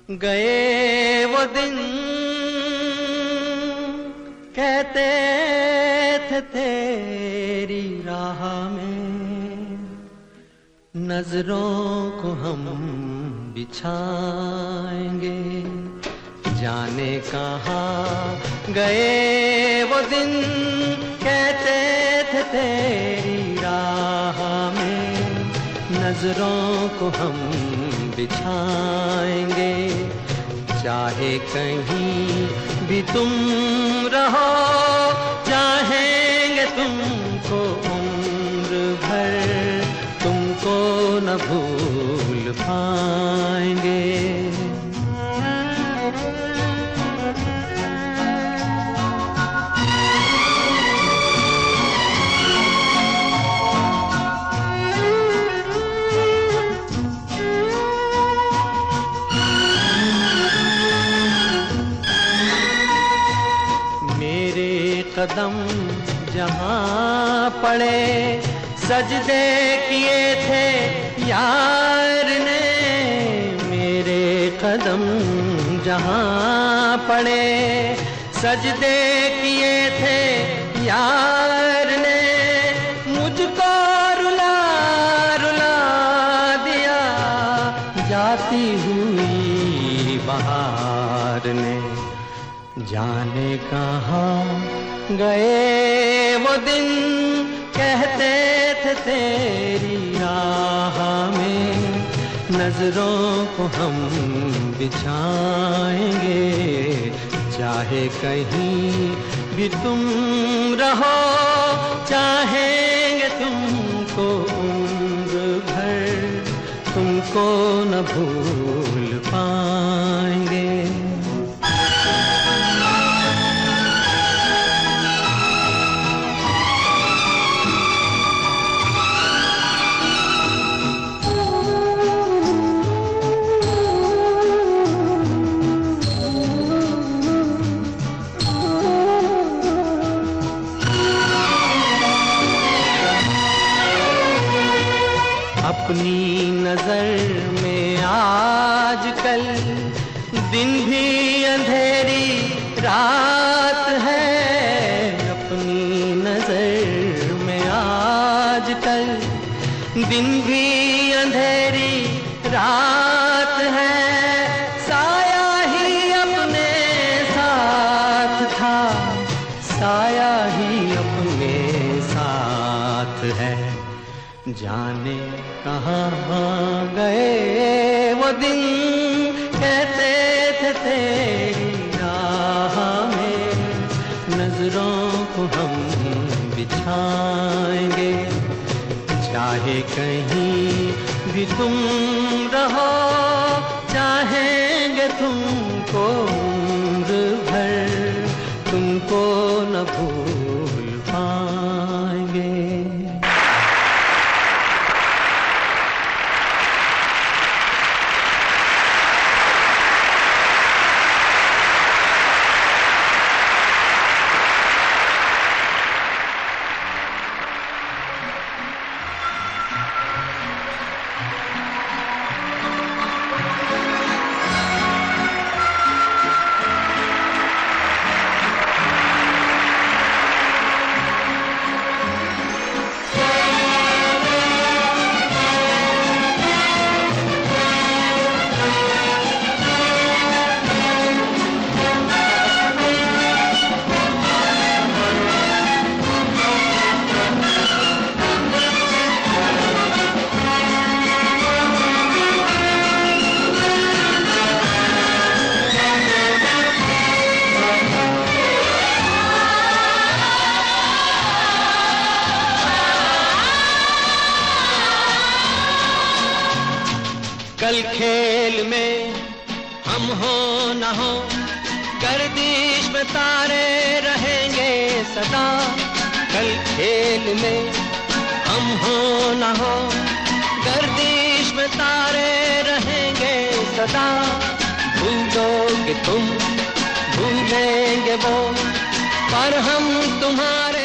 गए वो दिन कहते थे तेरी राह में नजरों को हम बिछाएंगे, जाने कहाँ गए वो दिन कहते थे तेरी राह में नजरों को हम बिछाएंगे, चाहे कहीं भी तुम रहो चाहेंगे तुमको उम्र भर, तुमको न भूल पाएंगे। कदम जहाँ पड़े सजदे किए थे यार ने, मेरे कदम जहाँ पड़े सजदे किए थे यार ने, मुझको रुला रुला दिया जाती हुई बहार ने, जाने कहाँ गए वो दिन कहते थे तेरी राह में नजरों को हम बिछाएंगे, चाहे कहीं भी तुम रहो चाहेंगे तुमको उम्र भर, तुमको न भूल पाएंगे। अपनी नजर में आजकल दिन भी अंधेरी रात है, अपनी नजर में आजकल दिन भी अंधेरी रात है, साया ही अपने साथ था साया ही अपने साथ है, जाने कहाँ गए वो दिन कहते थे तेरी राह में नजरों को हम बिछाएंगे, चाहे कहीं भी तुम रहो चाहेंगे तुमको उम्र भर, तुमको न भूल पाएंगे। कल खेल में हम हो न हो गर्दिश में तारे रहेंगे सदा, कल खेल में हम हो न हो गर्दिश में तारे रहेंगे सदा, भूलोगे तुम भूलेंगे वो पर हम तुम्हारे